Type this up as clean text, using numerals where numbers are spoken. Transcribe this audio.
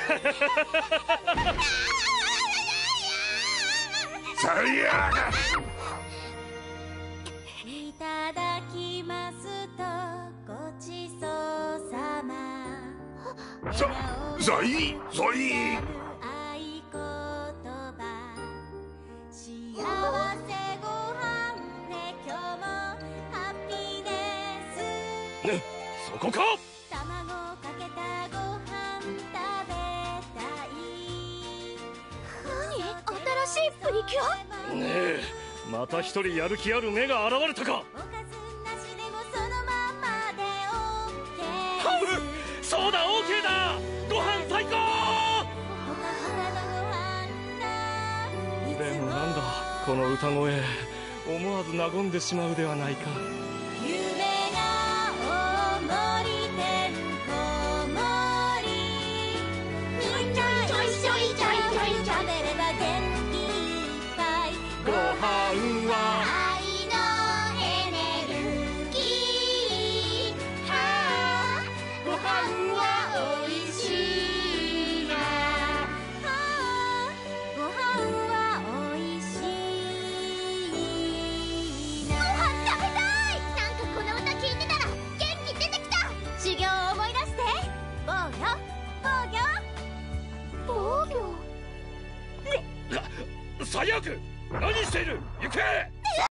最悪。 いただきますとごちそうさま。 そいいそいい。 合言葉幸せご飯ね今日もハッピーネス。 ね、そこか。 卵かけたご飯食べたい。 何？新しいプリキュア？ ねえ、また一人やる気ある目が現れたか。 おかずなしでもそのままでオッケー。 ハム、そうだ、オーケーだ。ご飯最高。 ほかほかのご飯だ。 でもなんだこの歌声、思わず和んでしまうではないか。 夢が大盛りてんこ盛り。みんな一緒に食べれば元気いっぱい。 ご飯は愛のエネルギー。はあご飯はおいしいな。はあご飯はおいしいな。ご飯食べたい。なんかこの歌聞いてたら元気出てきた。修行を思い出して。防御最悪。何している。行け。